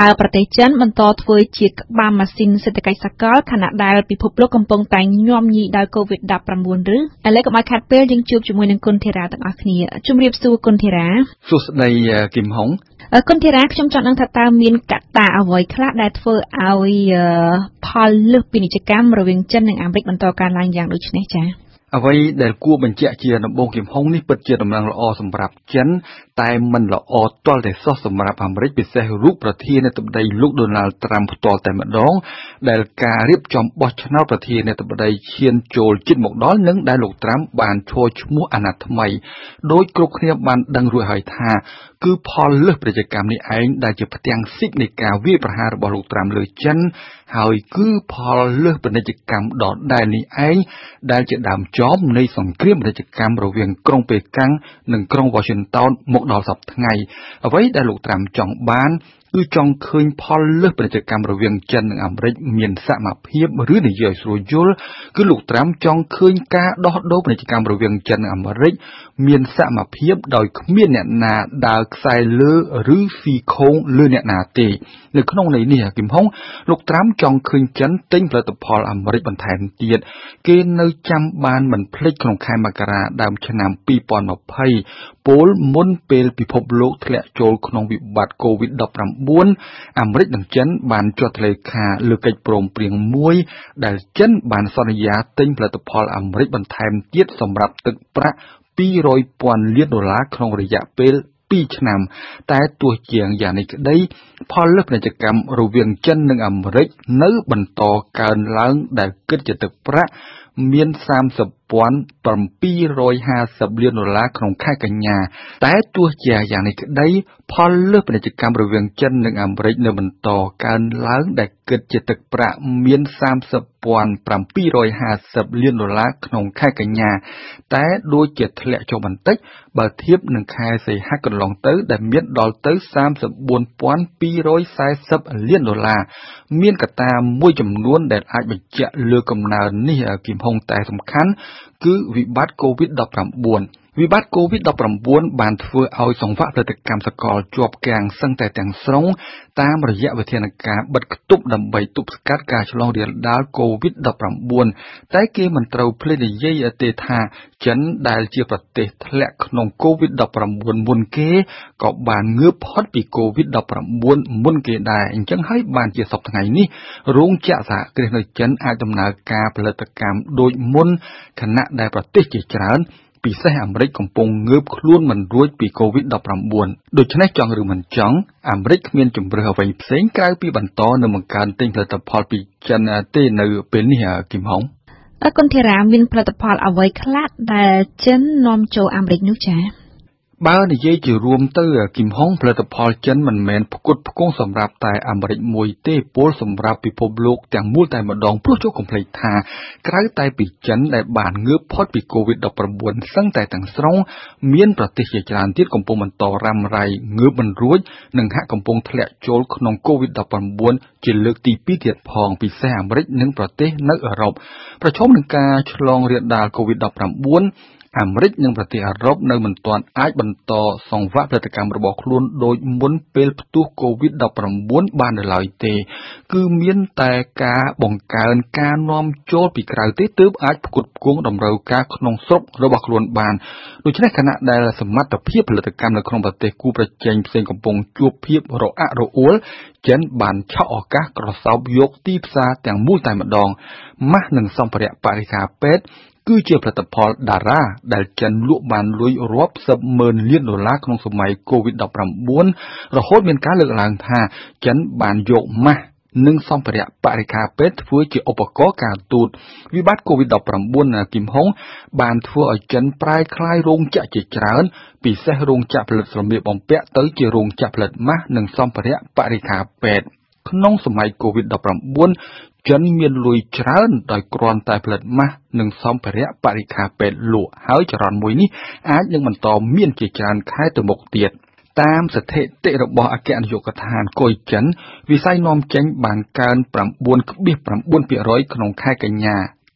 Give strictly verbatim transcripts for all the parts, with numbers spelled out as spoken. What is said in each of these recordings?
ើប្រទេសចិនបន្តធ្វើជាក្បាលម៉ាស៊ីនសេដ្ឋកិច្ចសកលខណៈដែលពិភពលោកកំពុងតែញោមញីដោយ COVID ដប់ប្រាំបួន ឬឥឡូវកុំឲ្យខាត់ពេលយើងជួបជាមួយនឹងគុណធីរ៉ាទាំងអស់គ្នាជំរាបសួរគុណធីរ៉ាសួស្តីគឹមហុងគុណធីរ៉ាខ្ញុំចង់ដឹងថាតើមានកត្តាអ្វីខ្លះដែលធ្វើឲ្យផលលើសពាណិជ្ជកម្មរវាងចិននិងអាមេរិកបន្តកើនឡើងយ៉ាងដូចនេះចា៎អ្វីដែលគួរបញ្ជាក់ជាដំបូងគឹមហុងនេះពិតជាដំណឹងល្អសម្រាប់ចិនតែមិនល្អទាល់តែសោះសម្រាប់អាមេរិកពិសេសរូបប្រធានាធិបតីលោកដូណាល់ត្រាំផ្ទាល់តែម្ដងដែលការរៀបចំបោះឆ្នោតប្រធានាធិបតីឈានចូលជិតមកដល់និងដែលលោកត្រាំបានឈរឈ្មោះអាណត្តិថ្មីដោយគ្រប់គ្នាបានដឹងរួចហើយថាគឺផលលើសពាណិជ្ជកម្មនេះឯងដែលជាផ្ទាំងស៊ីបនៃការវាយប្រហាររបស់លោកត្រាំលើចិនហើយគឺផលលើសពាណិជ្ជកម្មដដែលនេះឯងដែលជាដើមចមនៃសង្គ្រាមពាណិជ្ជកម្មរវាងក្រុងប៉េកាំងនិងក្រុង Washington មកដល់សប្តាហ៍ថ្ងៃអ្វីដែលលោកត្រាំចង់បានគឺចង់ឃើញផលលើសពាណិជ្ជកម្មរវាងចិននិងអាមេរិកមានសមភាពឬនិយាយស្រួលយល់គឺលោកត្រាំចង់ឃើញការដោះដូរពាណិជ្ជកម្មរវាងចិននិងអាមេរិកមានសមភាពដោយគ្មានអ្នកណាដើរខ្សែលើឬស៊ីខោងលើអ្នកណាទេនៅក្នុងន័យនេះគឹមហុងលោកត្រាំចង់ឃើញចិនទិញផលិតផលអាមេរិកបន្ថែមទៀតគេនៅចាំបានមិនភ្លេចក្នុងខែមករាដើមឆ្នាំពីរពាន់ยี่สิบពលមុនពេលពិភពលោកធ្លាក់ចូលក្នុងវិបត្តិ COVID ដប់ប្រាំបួន អាមេរិកនិងចិនបានចុះថ្លែងការលើកិច្ចព្រមព្រៀងមួយដែលចិនបានសន្យាទិញផលិតផលអាមេរិកបន្ថែមទៀតសម្រាប់ទឹកប្រាក់ពីររយពាន់លានដុល្លារក្នុងរយៈពេលពីរឆ្នាំតែទោះជាយ៉ាងនេះក្តីផលលើសពាណិជ្ជកម្មរវាងចិននិងអាមេរិកនៅបន្តកើនឡើងដែលគិតជាទឹកប្រាក់មានសាមសិបពាន់ប្រាំពីររយហាសិបលានដុល្លារក្នុងខែកញ្ញាតែទោះជាយ៉ាងនេះក្តីផលលើសពាណិជ្ជកម្មរវាងចិននិងអាមេរិកនៅបន្តកើនឡើងដែលគិតជាទឹកប្រាក់មានសាមសិបពាន់ប្រាំពីររយហាសិបលានដុល្លារក្នុងខែកញ្ញាតែដូចជាធ្លាក់ចុះបន្តិចបើធៀបនឹងខែសីហាកន្លងទៅដែលមានដល់ទៅសាមសិបបួនពាន់ពីររយសែសិបលានដុល្លារមានកត្តាមួយចំនួនដែលអាចបញ្ជាក់លើកំណើននេះគឹមហុងតែសំខាន់គឺវិបត្តិ COVID ដប់ប្រាំបួន វិបត្តិ COVID ដប់ប្រាំបួន បានធ្វើឲ្យសង្វាក់ផលិតកម្មសកលជាប់គាំងសឹងតែទាំងស្រុងតាមរយៈវិធានការបិទគប់ដើម្បីទប់ស្កាត់ការឆ្លងរាលដាល COVID ដប់ប្រាំបួន តែគេមិនត្រូវភ្លេចនិយាយទេថាចិនដែលជាប្រទេសធ្លាក់ក្នុង COVID ដប់ប្រាំបួន មុនគេក៏បានងើបផុតពី COVID ដប់ប្រាំបួន មុនគេដែរអញ្ចឹងហើយបានជាសប្តាហ៍ថ្ងៃនេះរោងចក្រសហគ្រាសនៅចិនអាចដំណើរការផលិតកម្មដូចមុនខណៈដែលប្រទេសជាច្រើនពិសេសអាមេរិកកំពុងងើបខ្លួនមិនរួចពី COVID ដប់ប្រាំបួន ដូច្នេះចង់ឬមិនចង់អាមេរិកគ្មានជំរឿសអ្វីផ្សេងក្រៅពីបន្តនៅបង្កើនទិញផលិតផលពីចិនទេនៅពេលនេះគឹមហុងអរគុណធីរ៉ាមានផលិតផលអ្វីខ្លះដែលចិននាំចូលអាមេរិកនោះចា៎បើនិយាយជារួមទៅគឹមហុងផលិតផលចិនមិនមែនផ្គត់ផ្គង់សម្រាប់តែអាមេរិកមួយទេពលសម្រាប់ពិភពលោកទាំងមូលតែម្ដងព្រោះចូលកុំភ្លេចថាក្រៅតែពីចិនដែលបានងើបផុតពី COVID ដប់ប្រាំបួន សឹងតែទាំងស្រុងមានប្រទេសជាច្រើនទៀតកំពុងបន្តរ៉ាំរ៉ៃងើបមិនរួចនិងហាក់កំពុងធ្លាក់ចូលក្នុង COVID ដប់ប្រាំបួន ជាលើកទីពីរទៀតផងពិសេសអាមេរិកនិងប្រទេសនៅអឺរ៉ុបប្រឈមនឹងការឆ្លងរាលដាល COVID ដប់ប្រាំបួនអាមេរិកនិងប្រទេសអឺរ៉ុបនៅមិនទាន់អាចបន្តសង្វាក់ផលិតកម្មរបស់ខ្លួនដោយមុនពេលផ្ទុះ COVID ដប់ប្រាំបួន បាននៅឡើយទេគឺមានតែការបង្កើនការនាំចូលពីក្រៅទេទើបអាចផ្គត់ផ្គង់តម្រូវការក្នុងស្រុករបស់ខ្លួនបានដូច្នេះខណៈដែលសមត្ថភាពផលិតកម្មនៅក្នុងប្រទេសគូប្រជែងផ្សេងកំពុងជួបភាពរអាក់រអួលចិនបានឆក់ឱកាសក្រសោបយកទីផ្សារទាំងមូលតែម្ដងម៉ាស់និងសម្ភារៈបរិក្ខារពេទ្យគឺជាផលិតផលតារាដែលចិនលក់បានលុយរាប់សិបម៉ឺនលានដុល្លារក្នុងសម័យ COVID ដប់ប្រាំបួន រហូតមានការលើកឡើងថាចិនបានយកម៉ាស់និងសម្ភារៈបរិក្ខារពេទ្យធ្វើជាឧបករណ៍ការទូតវិបត្តិ COVID ដប់ប្រាំបួន គឹមហុងបានធ្វើឲ្យចិនប្រែក្លាយរោងចក្រជាច្រើនពិសេសរោងចក្រផលិតសម្លៀកបំពាក់ទៅជារោងចក្រផលិតម៉ាស់និងសម្ភារៈបរិក្ខារពេទ្យក្នុងសម័យ COVID ដប់ប្រាំបួន ចិនមានលុយច្រើនដោយគ្រាន់តែផលិតម៉ាស់និងសម្ភារៈបរិក្ខារពេទ្យលក់ហើយចរន្តមួយនេះអាចនឹងបន្តមានជាច្រើនខែទៅមុខទៀតតាមស្ថិតិរបស់អគ្គនាយកដ្ឋានកុយចិនវិស័យនាំចេញបានកើន ៩.៩ ភាគរយ ក្នុងខែកញ្ញា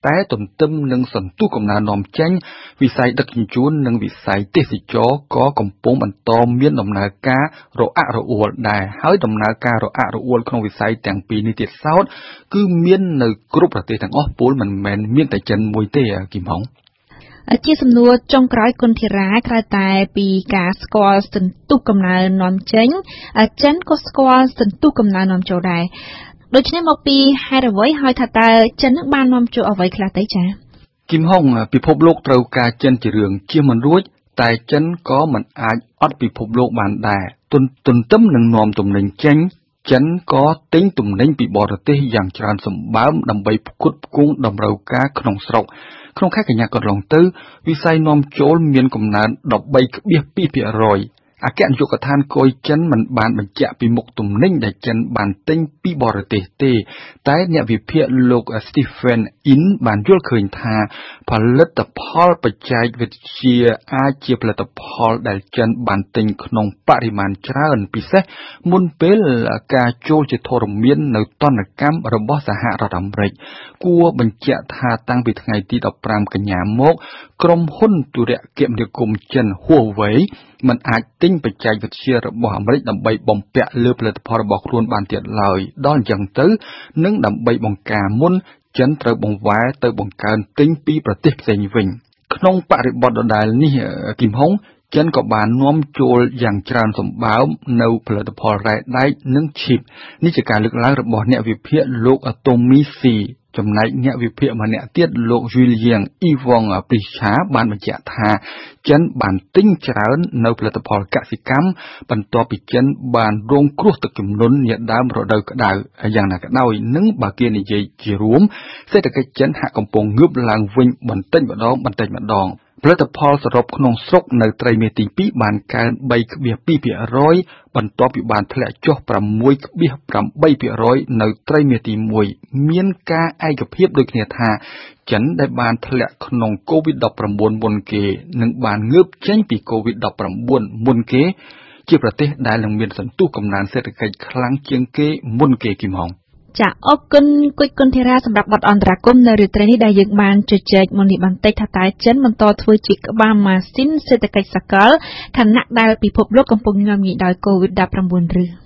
តែទន្ទឹមនឹងសន្ទុះកំណើននាំចេញវិស័យដឹកជញ្ជូននិងវិស័យទេសចរក៏កំពុងបន្តមានដំណើរការរអាក់រអួលដែរហើយដំណើរការរអាក់រអួលក្នុងវិស័យទាំងពីរនេះទៀតសោតគឺមាននៅគ្រប់ប្រទេសទាំងអស់ពលមិនមែនមានតែចិនមួយទេគីមហុងជាសំណួរចុងក្រោយគុណធីរ៉ាក្រៅតែពីការស្គាល់សន្ទុះកំណើននាំចេញចិនក៏ស្គាល់សន្ទុះកំណើននាំចូលដែរដូច្នេះមកពីហេតុអ្វីហើយថាតើចិននឹងបាននាំចូលអ្វីខ្លះទៅចា៎គីមហុងពិភពលោកត្រូវការចិនជារឿងជៀសមិនរួចតែចិនក៏មិនអាចអត់ពិភពលោកបានដែរទន្ទន្ទឹមនឹងនាំទំនិញចេញចិនក៏ទិញទំនិញពីបរទេសយ៉ាងច្រើនសម្បើមដើម្បីផ្គត់ផ្គង់តម្រូវការក្នុងស្រុកក្នុងខែកញ្ញាកន្លងទៅវិស័យនាំចូលមានកំណើន ដប់បីភាគពីរ ភាគរយ អគ្គនាយកដ្ឋានគយចិនមិនបានបញ្ជាក់ពីមុខទំនិញដែលចិនបានទិញពីបរទេសទេតែអ្នកវិភាគលោក Stephen In បានយល់ឃើញថាផលិតផលបច្ចេកវិទ្យាអាចជាផលិតផលដែលចិនបានទិញក្នុងបរិមាណច្រើនពិសេសមុនពេលការចូលជាធរមាននៅទណ្ឌកម្មរបស់សហរដ្ឋអាមេរិកគួរបញ្ជាក់ថាតាំងពីថ្ងៃទីដប់ប្រាំកញ្ញាមកក្រុមហ៊ុនទូរគមនាគមន៍ចិន Huawei មិនអាចទិញបច្ចេកវិទ្យារបស់អាមេរិកដើម្បីបំពាក់លើផលិតផលរបស់ខ្លួនបានទៀតឡើយដល់អញ្ចឹងទៅនឹងដើម្បីបង្ការមុនចិនត្រូវបង្វែរទៅបង្កើនទិញពីប្រទេសផ្សេងវិញក្នុងបរិបទដដែលនេះគីមហុងចិនក៏បាននាំចូលយ៉ាងច្រើនសម្បើមនៅផលិតផលរ៉ែដែកនិងឈីបនេះជាការលើកឡើងរបស់អ្នកវិភាគលោក Tommy Cចំណែកអ្នកវិភាគម្នាក់ទៀតលោក Julian Ivong Prisha បានបញ្ជាក់ថាចិនបានទិញច្រើននៅផលិតផលកសិកម្មបន្ទាប់ពីចិនបានរងគ្រោះទឹកជំនន់នាដើមរដូវក្តៅយ៉ាងណាក៏ដោយនឹងបើគេនិយាយជារួមសេដ្ឋកិច្ចចិនហាក់កំពុងងើបឡើងវិញបន្តិចម្ដងបន្តិចម្ដងផលិតផលសរុបក្នុងស្រុកនៅត្រីមាសទីពីរបានកើន បីភាគពីរ ភាគរយ បន្ទាប់ពីបានធ្លាក់ចុះ ប្រាំមួយភាគពីរ ភាគរយ នៅត្រីមាសទីមួយមានការឯកភាពដូចគ្នាថាចិនដែលបានធ្លាក់ក្នុង កូវីដ ដប់ប្រាំបួន មុនគេនិងបានងើបចេញពី កូវីដ ដប់ប្រាំបួន មុនគេជាប្រទេសដែលនឹងមានសន្ទុះកំណើនសេដ្ឋកិច្ចខ្លាំងជាងគេមុនគេគីមហុងចាអរគុណគុជគុណធីរ៉ាសម្រាប់បទអន្តរាគមន៍នៅរាត្រីនេះដែលយើងបានជជែកមកនេះបន្តិចថាតើចិនបន្តធ្វើជាក្បាលម៉ាស៊ីនសេដ្ឋកិច្ចសកលខណៈដែលពិភពលោកកំពុងញោមញីដោយ កូវីដ ដប់ប្រាំបួន ឬ